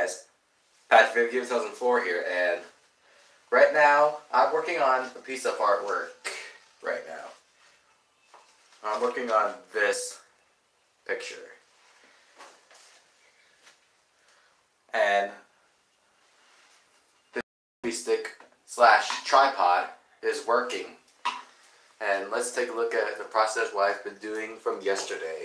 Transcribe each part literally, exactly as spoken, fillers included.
Guys, Patrick Viv two thousand four here, and right now I'm working on a piece of artwork. Right now, I'm working on this picture, and this selfie stick slash tripod is working. And let's take a look at the process what I've been doing from yesterday.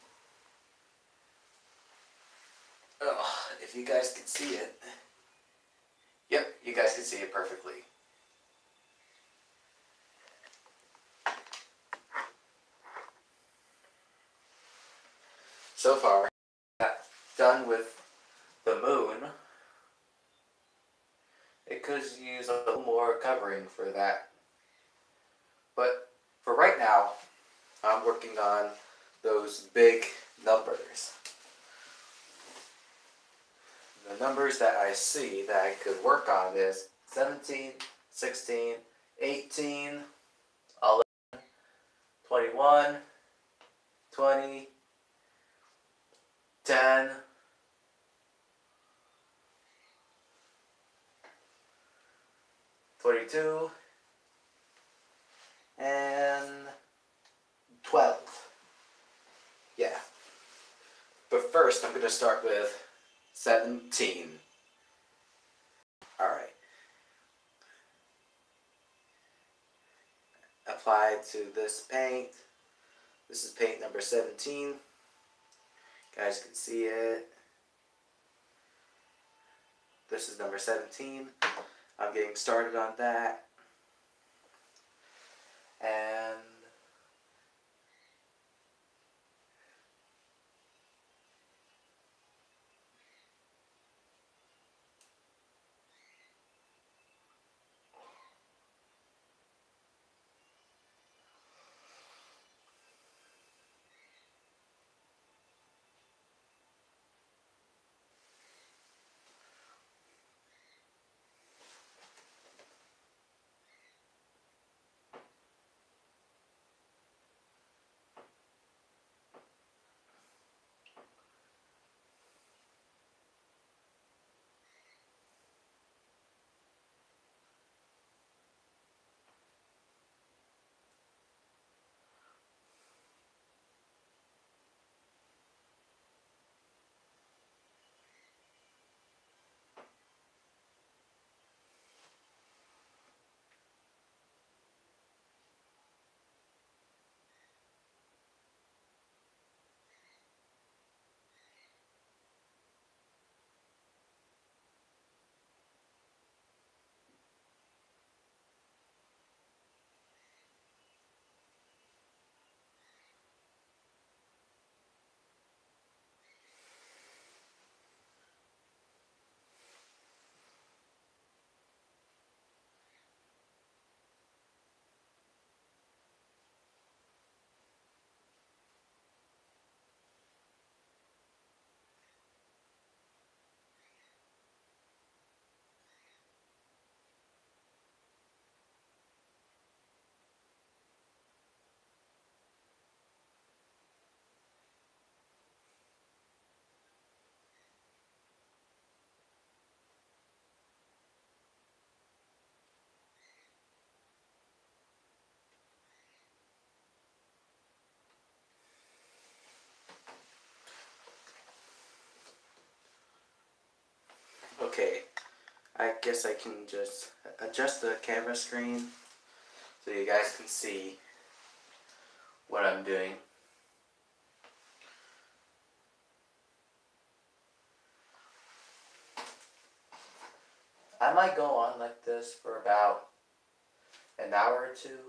Oh, if you guys can see it. Yep, you guys can see it perfectly. So far, I got done with the moon. It could use a little more covering for that. But for right now, I'm working on those big numbers. The numbers that I see that I could work on is seventeen, sixteen, eighteen, eleven, twenty-one, twenty, ten, twenty-two, and twelve. Yeah. But first, I'm going to start with seventeen. Alright. Apply to this paint. This is paint number seventeen. You guys can see it. This is number seventeen. I'm getting started on that. And okay, I guess I can just adjust the camera screen so you guys can see what I'm doing. I might go on like this for about an hour or two.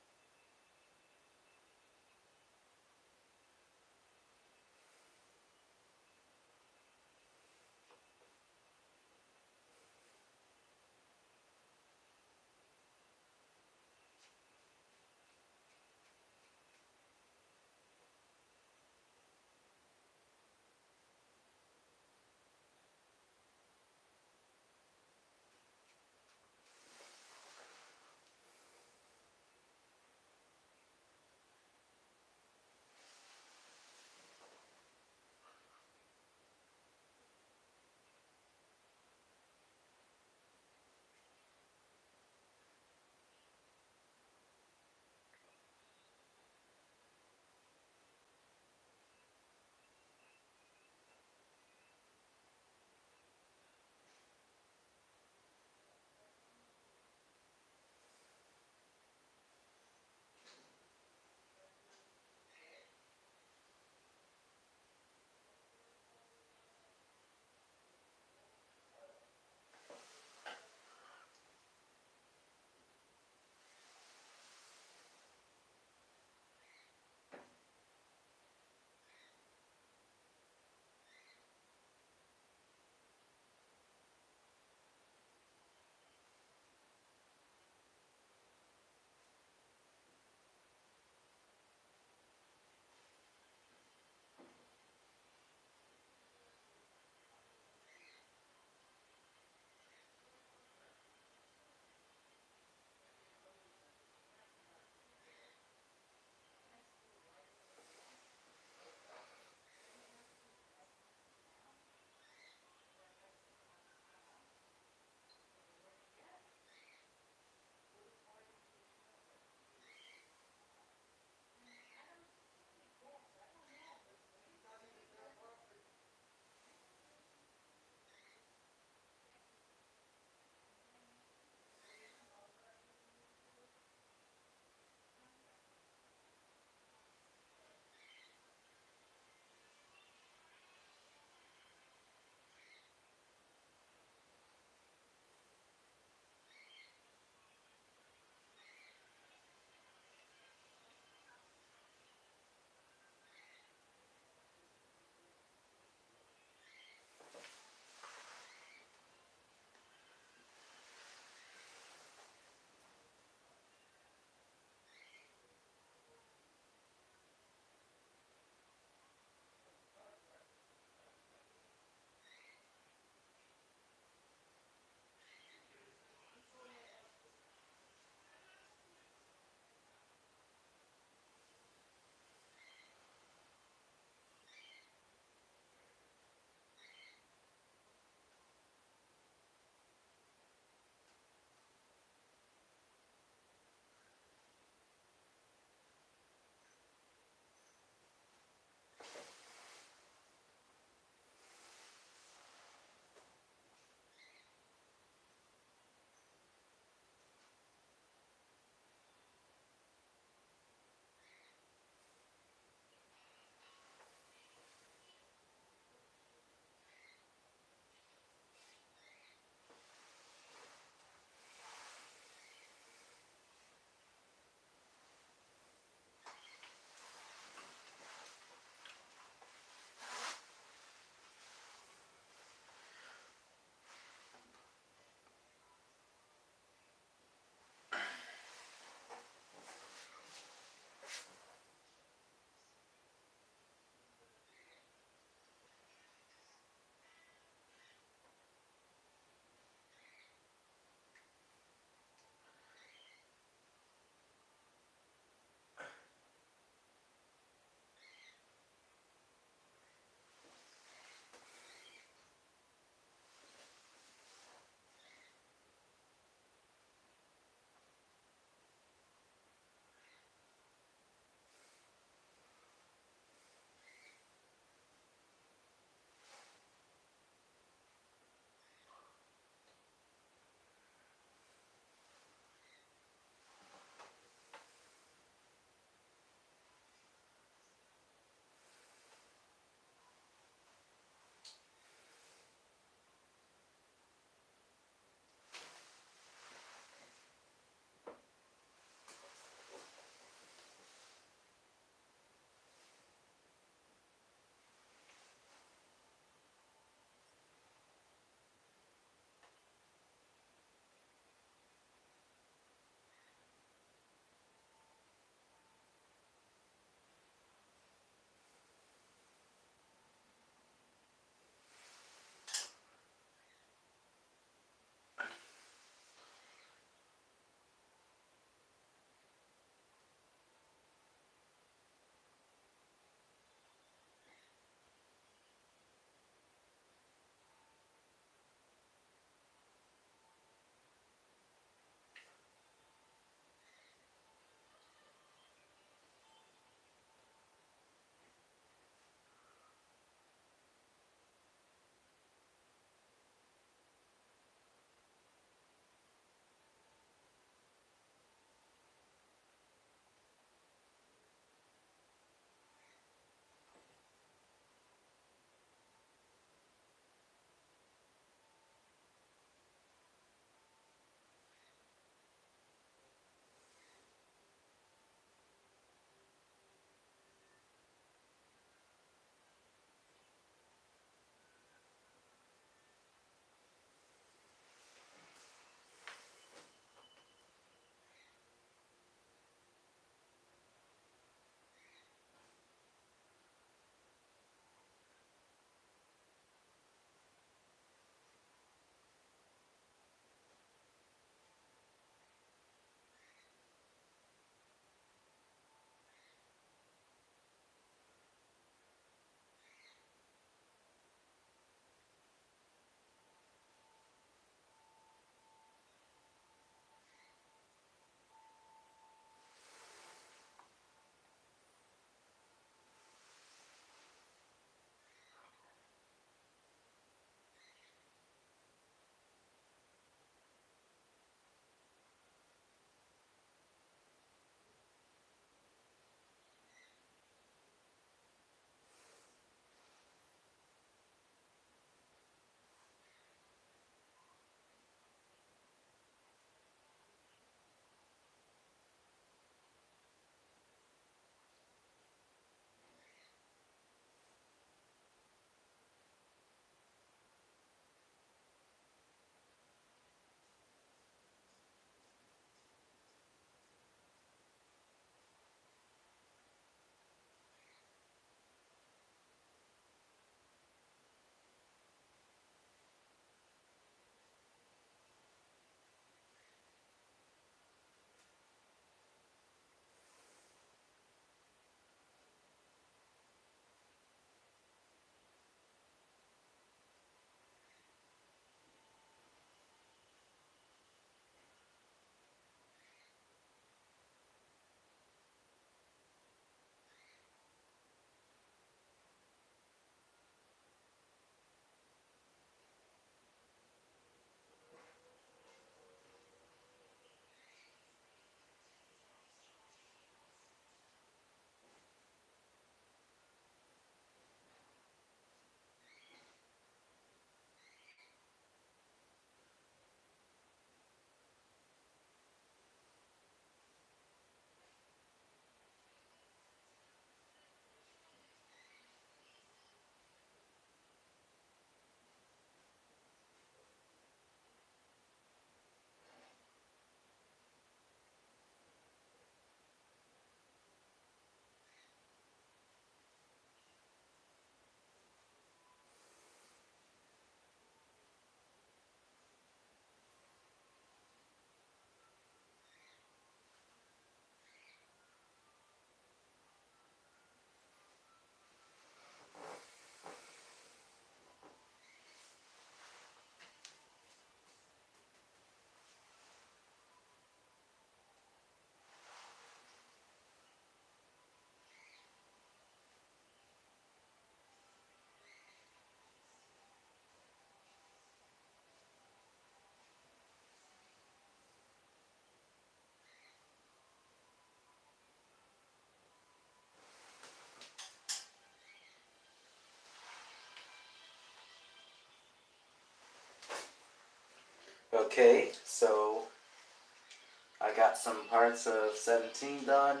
Okay, so I got some parts of seventeen done.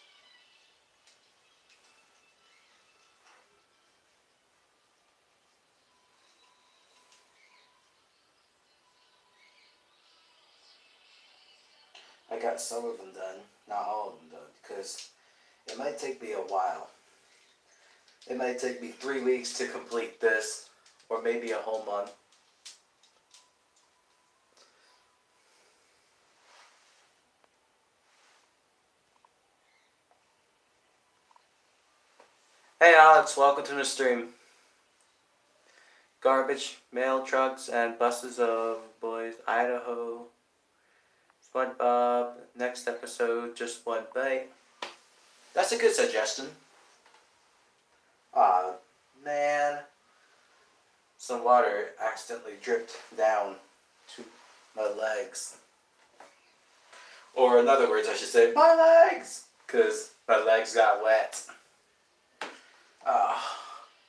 I got some of them done, not all of them done, because it might take me a while. It might take me three weeks to complete this, or maybe a whole month. Hey Alex, welcome to the stream. Garbage, mail trucks, and buses of boys, Idaho. SpongeBob, next episode, just one bite. That's a good suggestion. Aw, man. Some water accidentally dripped down to my legs. Or in other words, I should say, my legs! Because my legs got wet. Ah.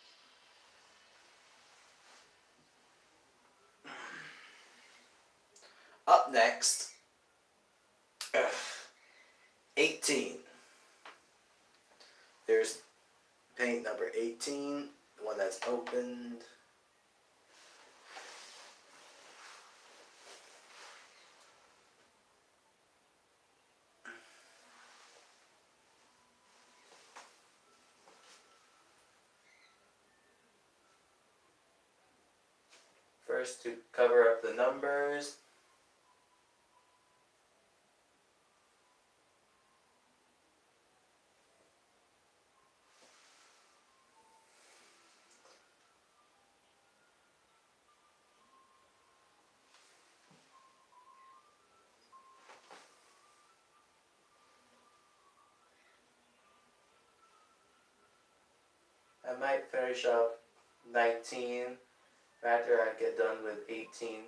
Up next, eighteen. There's paint number eighteen, the one that's opened. First, to cover up the numbers. I might finish up nineteen after I get done with eighteen.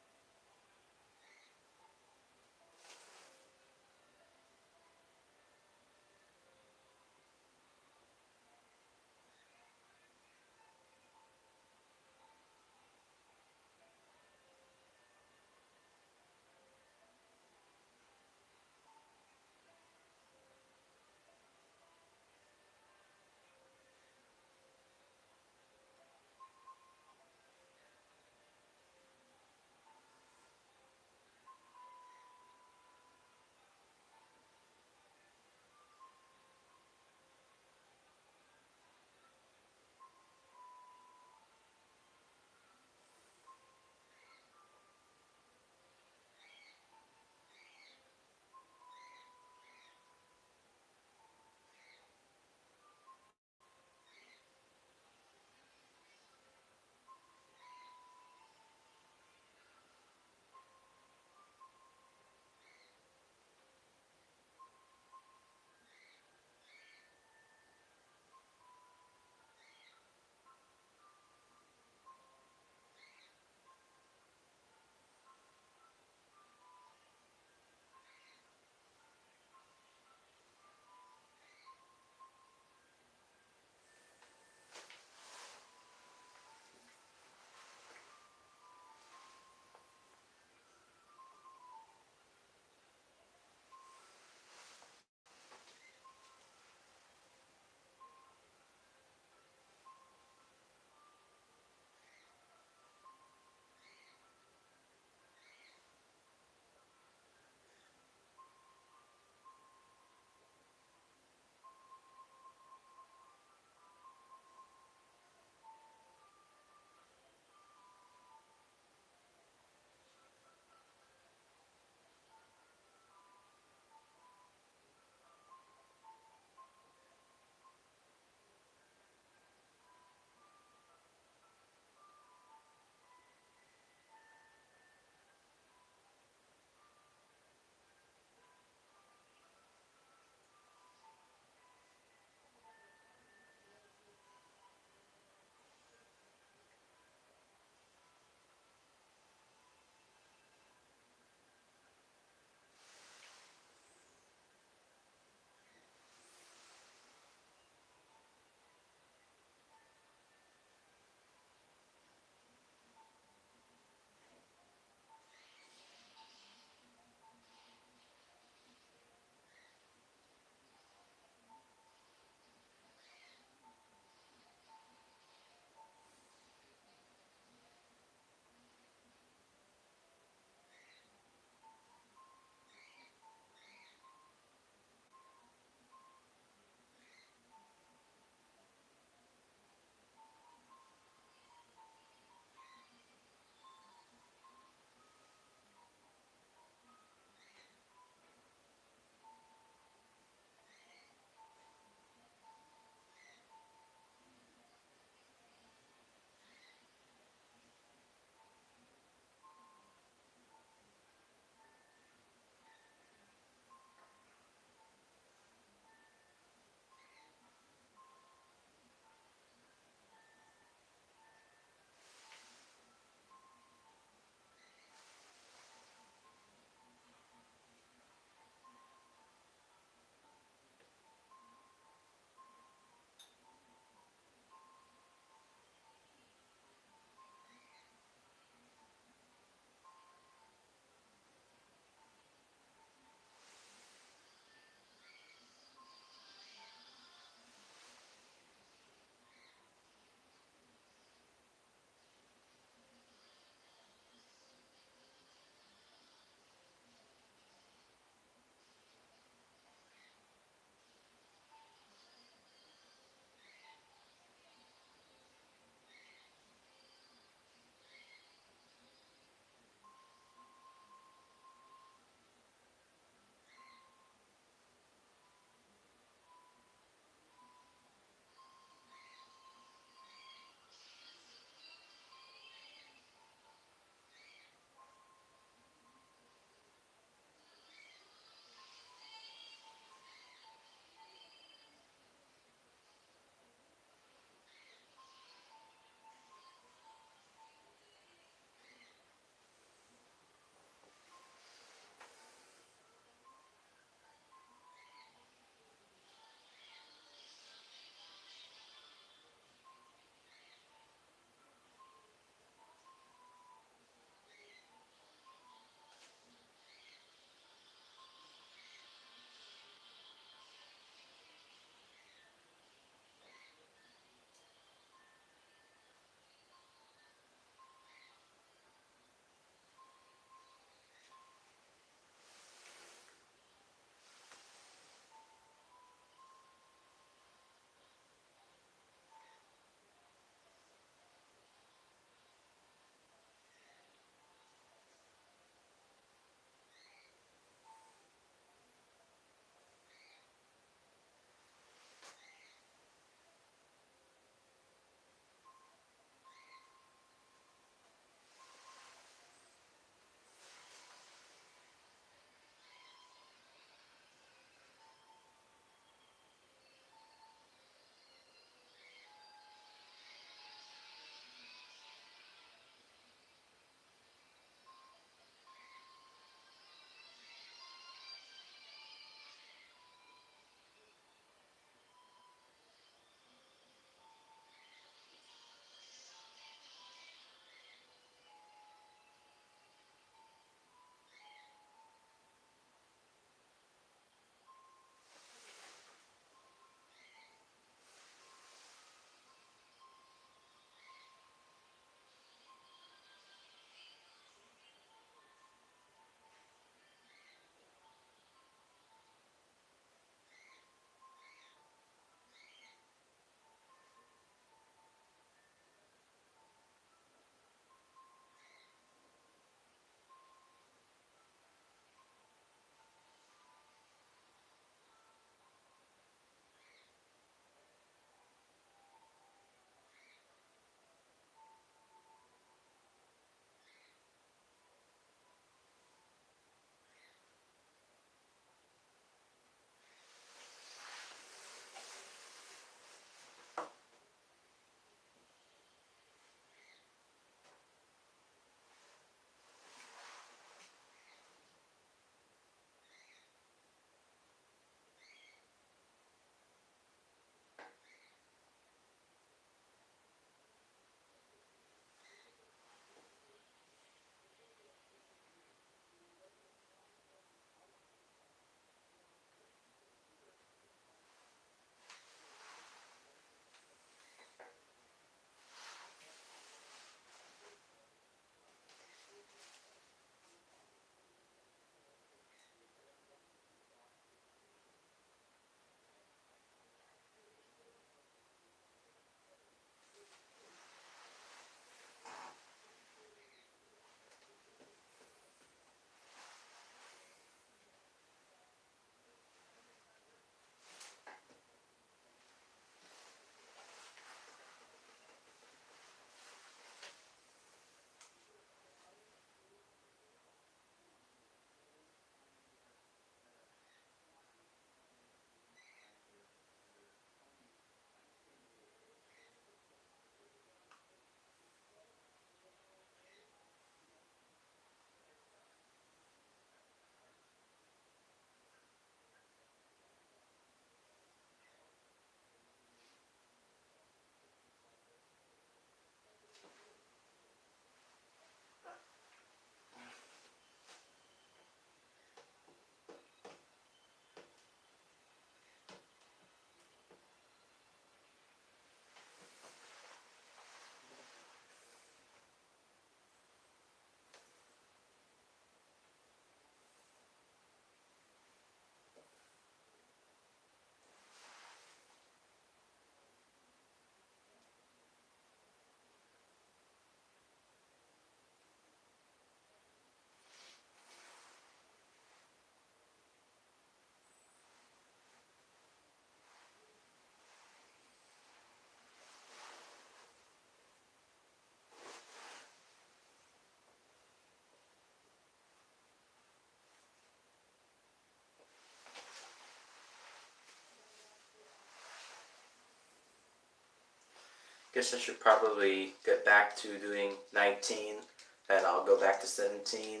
guess I should probably get back to doing nineteen, and I'll go back to seventeen.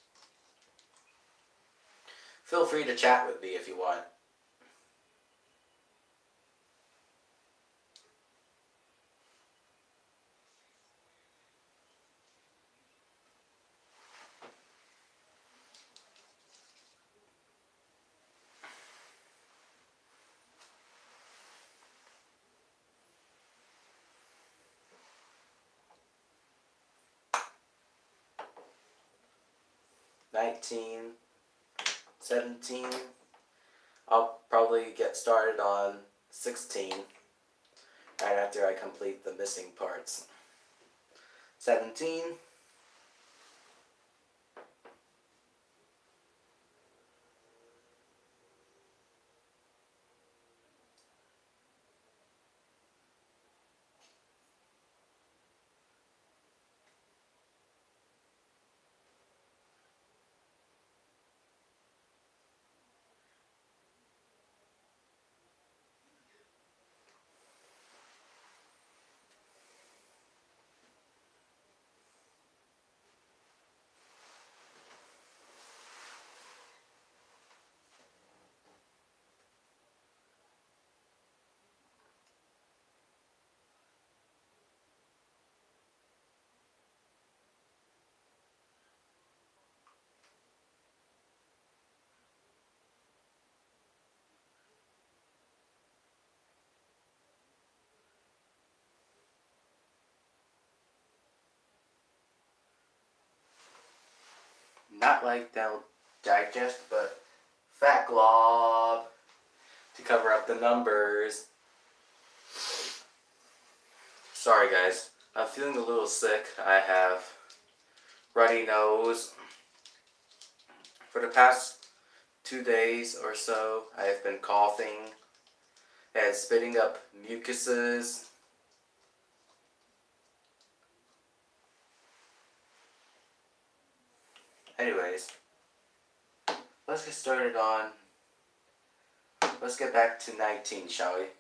Feel free to chat with me if you want. nineteen, seventeen. I'll probably get started on sixteen right after I complete the missing parts. seventeen. Not like they'll digest, but fat glob to cover up the numbers. Sorry guys, I'm feeling a little sick. I have runny nose. For the past two days or so, I have been coughing and spitting up mucuses. Anyways, let's get started on, let's get back to nineteen, shall we?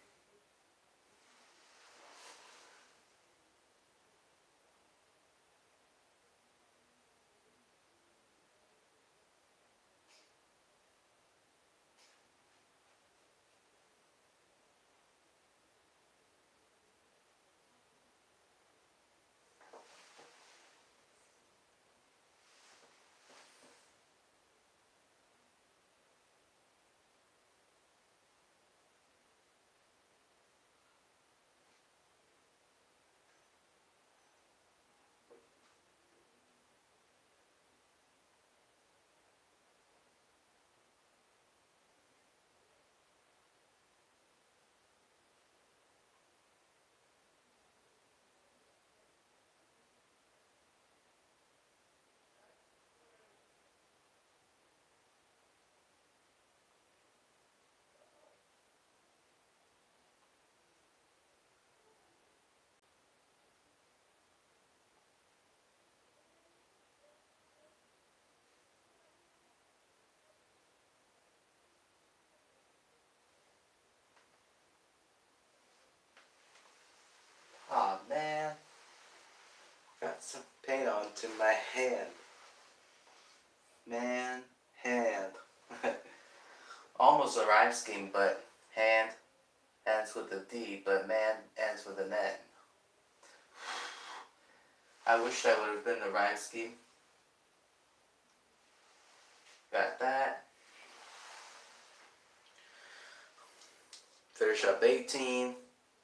Aw, oh, man. Got some paint onto my hand. Man, hand. Almost a rhyme scheme, but hand ends with a D, but man ends with an N. I wish that would have been the rhyme scheme. Got that. Finish up eighteen.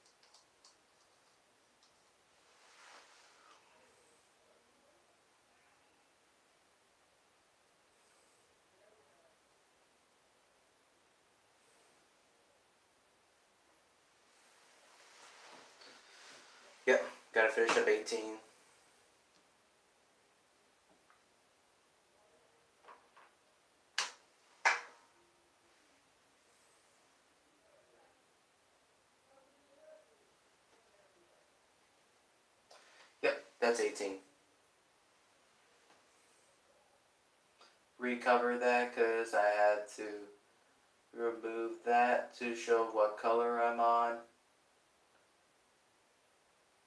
Yep, gotta finish up eighteen. Yep, that's eighteen. Recover that because I had to remove that to show what color I'm on.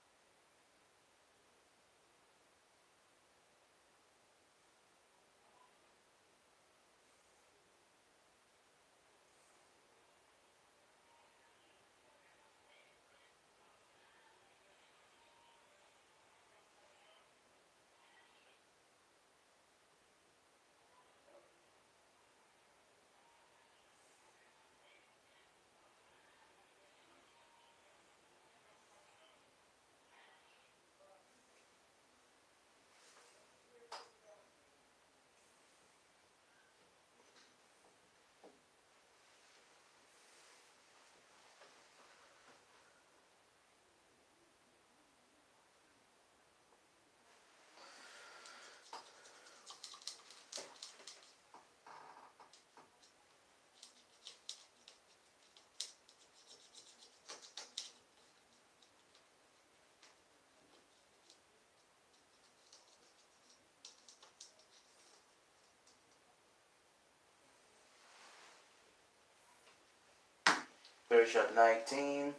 Photoshop nineteen.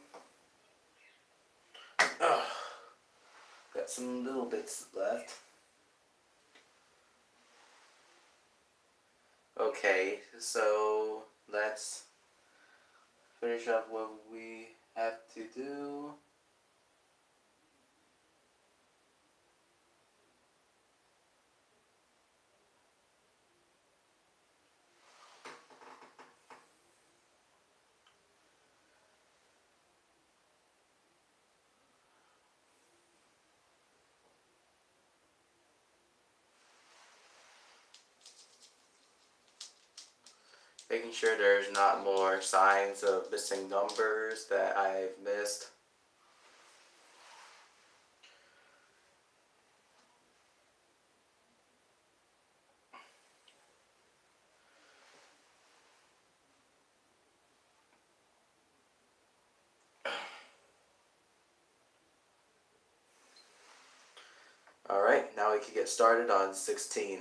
Ugh. Got some little bits left. Okay, so let's finish up what we have to do. Making sure there's not more signs of missing numbers that I've missed. Alright, now we can get started on sixteen.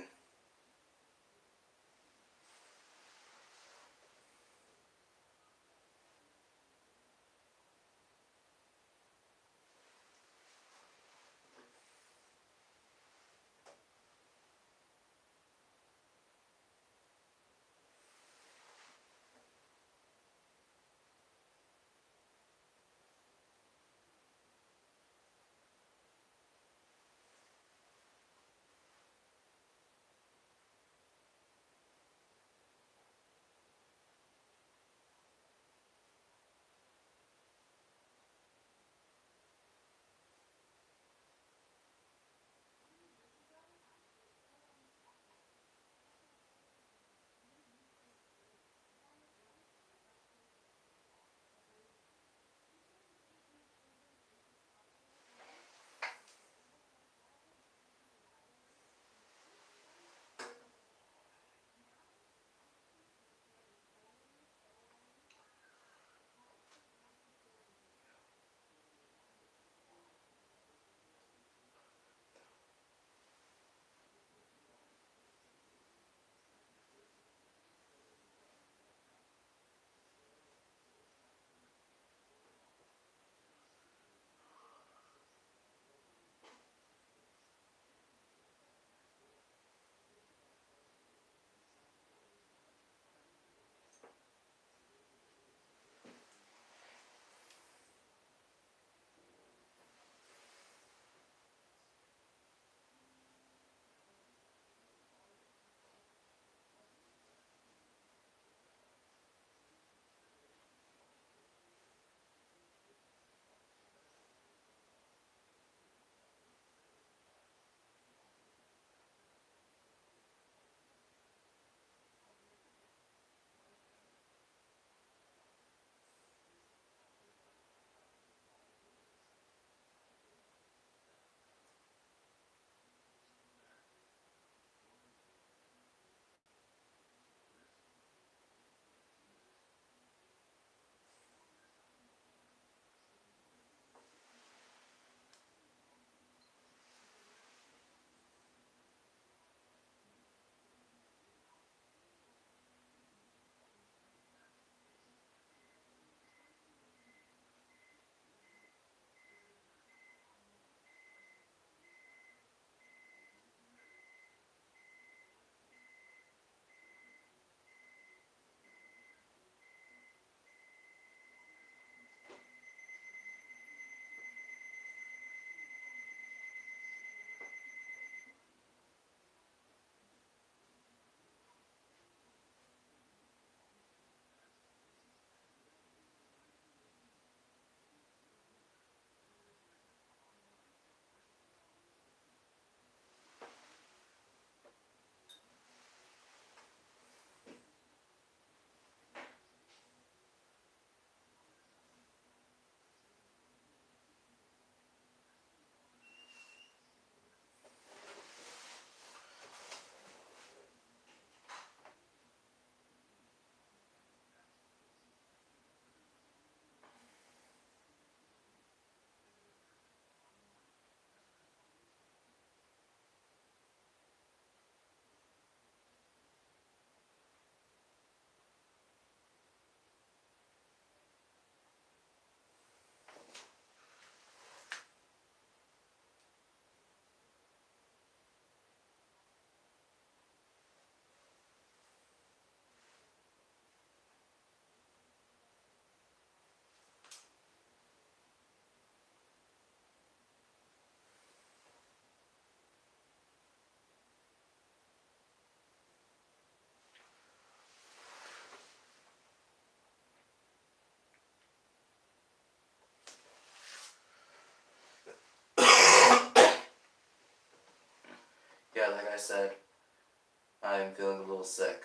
yeah, like I said, I'm feeling a little sick.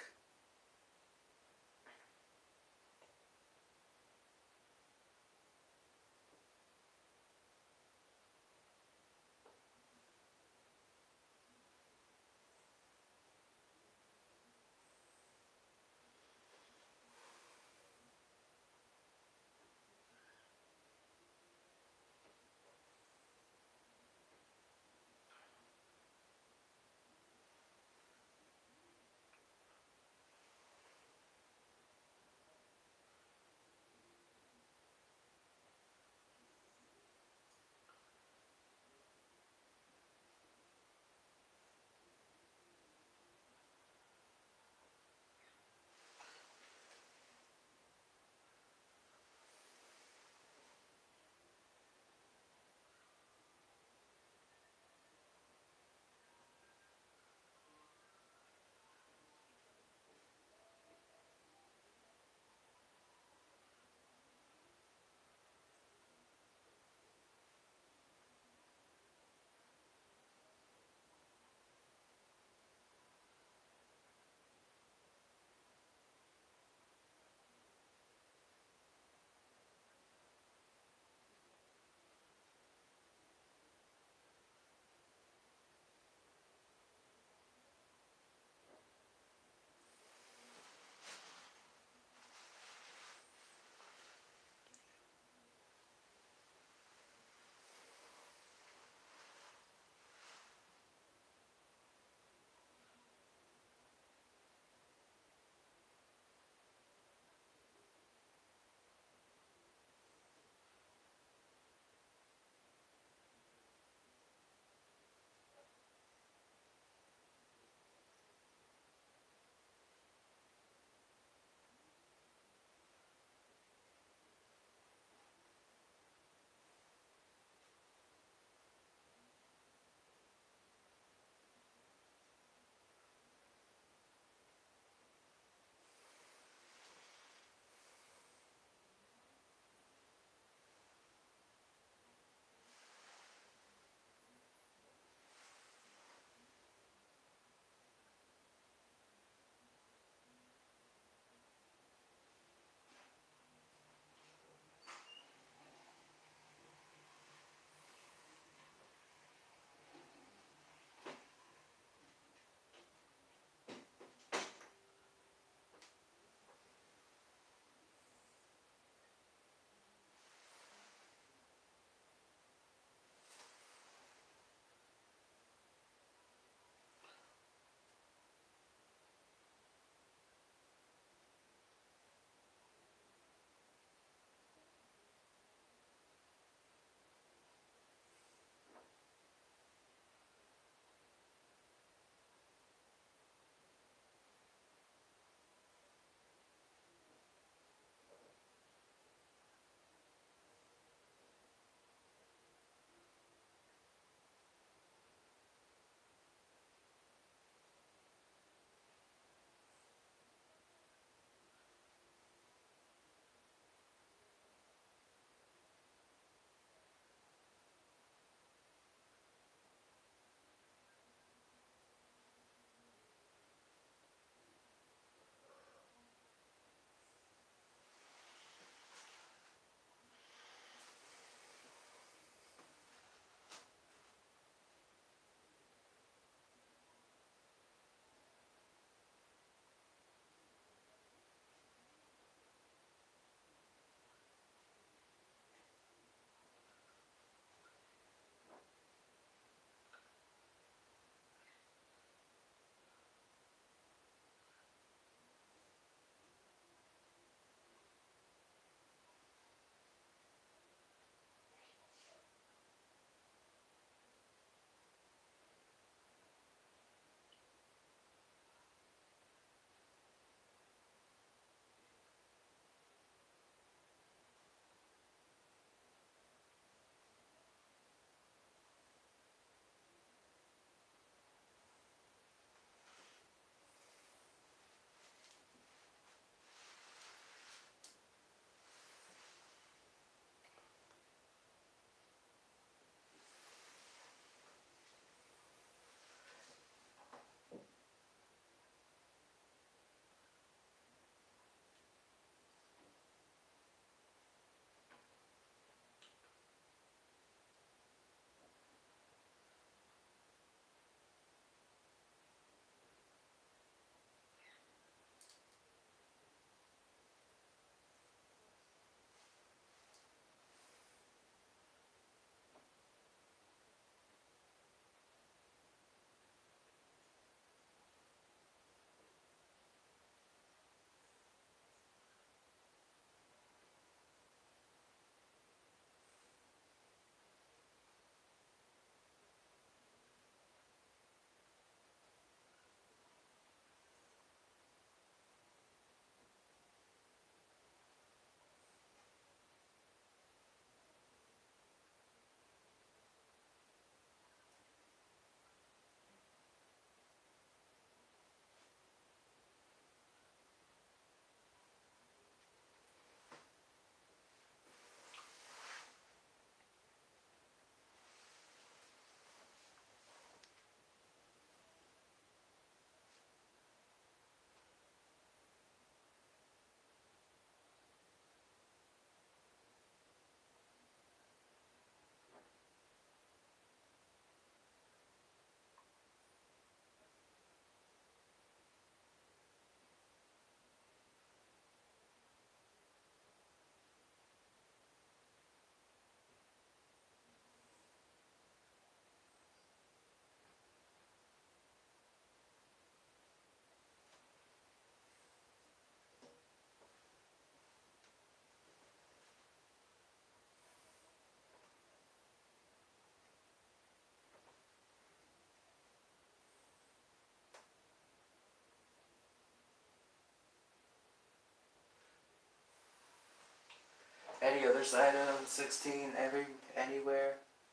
the other side of sixteen every anywhere?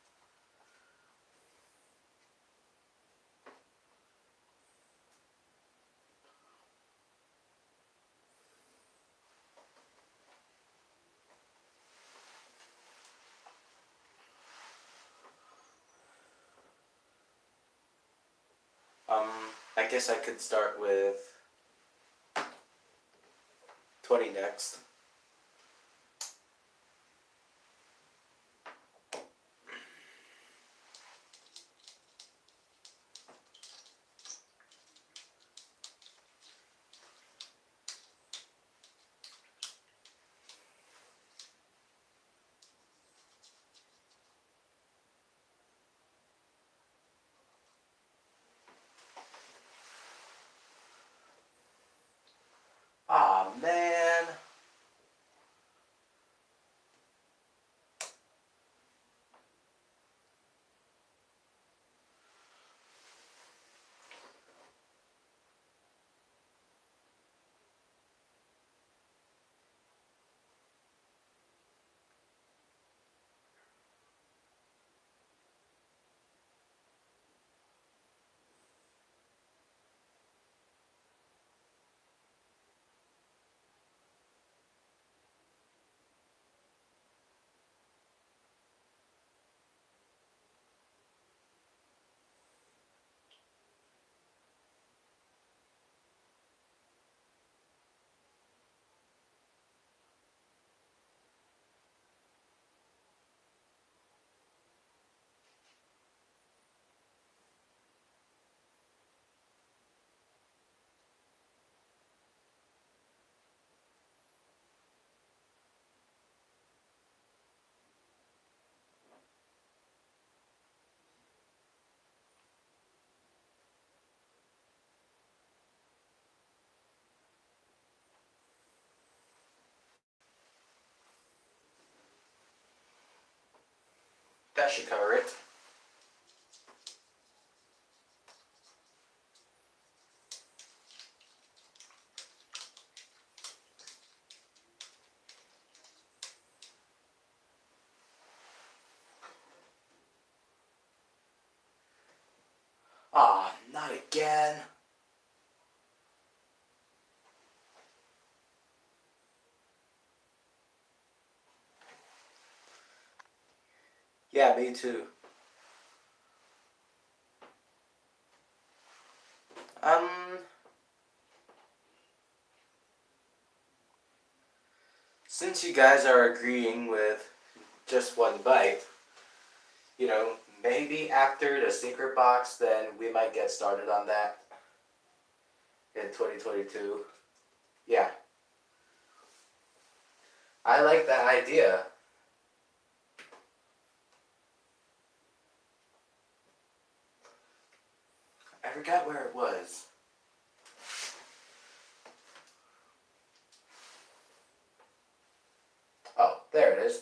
Um, I guess I could start with twenty next. Aw, man. That should cover it. Aw, not again. Yeah, me too. Um, since you guys are agreeing with just one bite, you know, maybe after the secret box, then we might get started on that in twenty twenty-two. Yeah. I like that idea. I forgot where it was. Oh, there it is.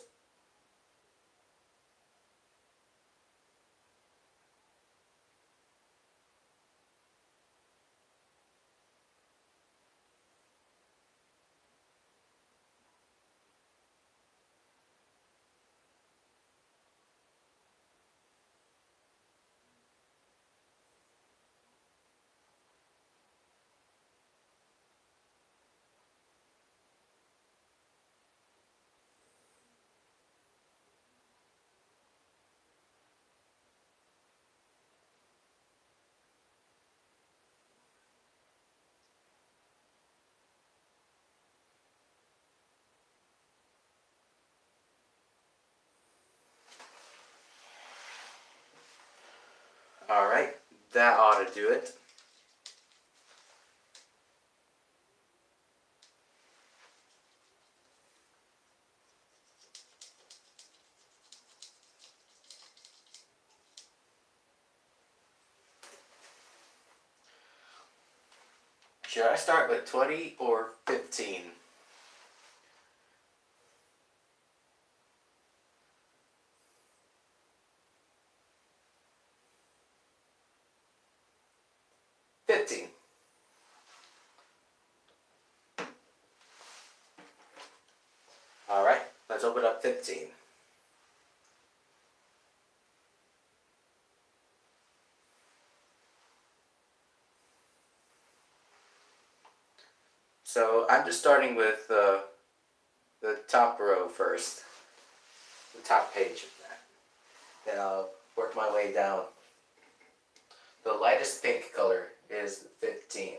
Alright, that ought to do it. Should I start with twenty or fifteen? fifteen. Alright, let's open up fifteen. fifteen. So I'm just starting with uh, the top row first, the top page of that. Then I'll work my way down. The lightest pink color is fifteen.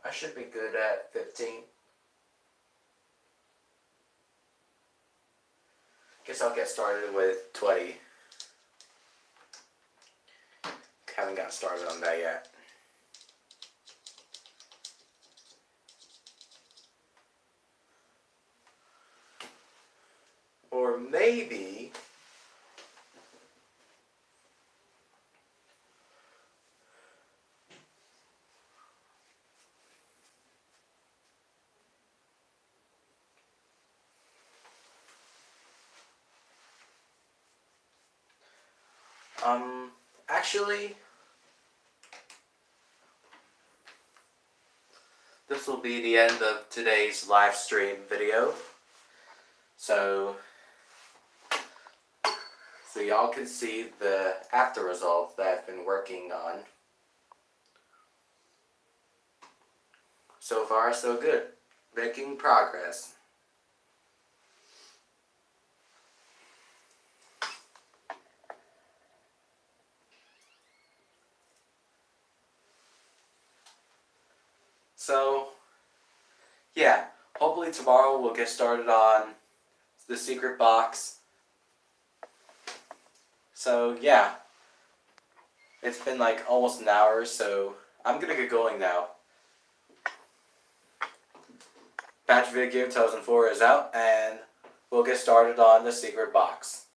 I should be good at fifteen. Guess I'll get started with twenty. Haven't got started on that yet. Or maybe um actually this will be the end of today's live stream video. So So y'all can see the after results that I've been working on. So far, so good. Making progress. So, yeah, hopefully tomorrow we'll get started on the secret box. So, yeah. It's been like almost an hour, so I'm gonna get going now. Patch Video Game two thousand four is out, and we'll get started on the secret box.